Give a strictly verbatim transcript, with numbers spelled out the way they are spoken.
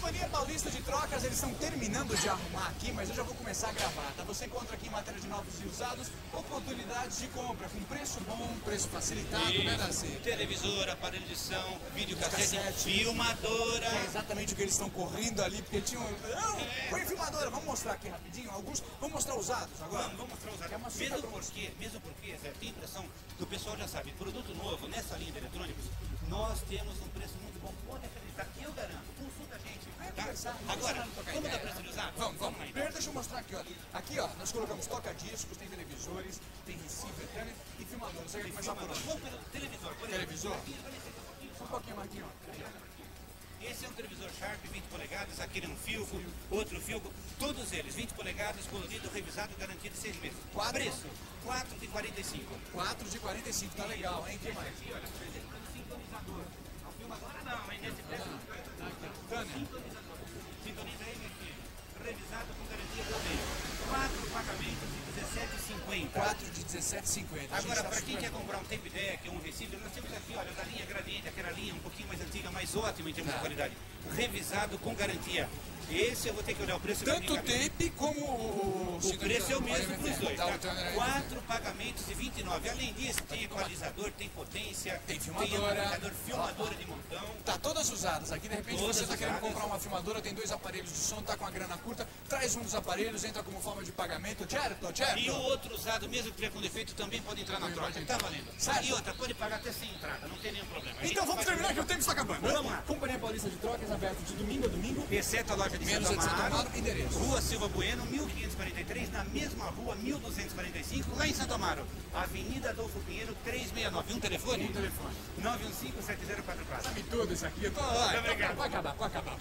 Companhia Paulista de Trocas, eles estão terminando de arrumar aqui, mas eu já vou começar a gravar, tá? Você encontra aqui em matéria de novos e usados, oportunidades de compra com preço bom, preço facilitado, Isso. né, Darcy? Televisor, aparelho de som, videocassete, Cassete. filmadora. É exatamente o que eles estão correndo ali, porque tinham... Não, põe filmadora, vamos mostrar aqui rapidinho, alguns... Vamos mostrar usados agora? Vamos, vamos mostrar os Que é uma dados. super Mesmo promoção. porque, mesmo porque, Zé, tem a impressão que o pessoal já sabe, produto novo, nessa linha de eletrônicos, nós temos um preço muito bom. Pode acreditar, eu garanto. Consulta a gente. Tá? conversar, vamos Agora, conversar, trocar vamos dar ideia. preço de usado? Vamos, vamos. lá, então. Primeiro deixa eu mostrar aqui, ó. Aqui, ó, nós colocamos toca-discos, tem televisores, tem receiver, câmera e filmador. Você quer começar por onde? Vamos pelo televisor, por exemplo. Televisor? Aqui vai ser um pouquinho Um só. pouquinho, Marquinhos. ó. Esse é um televisor Sharp, vinte polegadas, aquele é um Filco, outro Filco, todos eles, vinte polegadas, colorido, revisado, garantido seis meses. Quatro? Preço, quatro de quarenta e cinco. quatro de quarenta e cinco, tá legal, hein? Que mais? Aqui, olha, por exemplo, um sintonizador. Não filma agora não, mas nesse preço. Tânia. Sintonizador. Sintoniza M F M. Revisado com garantia do meio. Quatro pagamentos de dezessete reais e cinquenta. quatro de dezessete e cinquenta. Agora, para quem quer comprar um tape deck, um receiver, nós temos aqui, olha, da linha Gradiente, aquela linha um pouquinho mais antiga, mais ótima em termos de qualidade. Revisado com garantia. Esse eu vou ter que olhar o preço da Tanto minha cabeça. tape como o... O preço é o mesmo para os dois, Tá, tá? o Turner aí. Quatro pagamentos de vinte e nove. Além disso, tem equalizador, tem potência, Tem tem filmadora. amplificador, filmadora de montão. Tá todas usadas aqui, de repente Todas você tá querendo usadas. comprar uma filmadora, tem dois aparelhos de som, tá com a grana curta, traz um dos aparelhos, entra como forma de pagamento, certo, certo? E o outro usado, mesmo que tiver com defeito, também pode entrar na troca. Tá valendo. Certo. E outra, pode pagar até sem entrada, não tem nenhum problema. Então vamos terminar que o tempo está acabando. Vamos lá. Companhia Paulista de Trocas, aberto de domingo a domingo. Exceto a loja de Menos Santo a de Santo Amaro, Amaro, endereço. Rua Silva Bueno, mil quinhentos e quarenta e três, na mesma rua, mil duzentos e quarenta e cinco, lá em Santo Amaro. Avenida Adolfo Pinheiro, trezentos e sessenta e nove. Um telefone? Um telefone. nove um cinco, sete zero quatro quatro. Sabe tudo isso aqui. Eu tô... Muito obrigado. Pode acabar, pode acabar.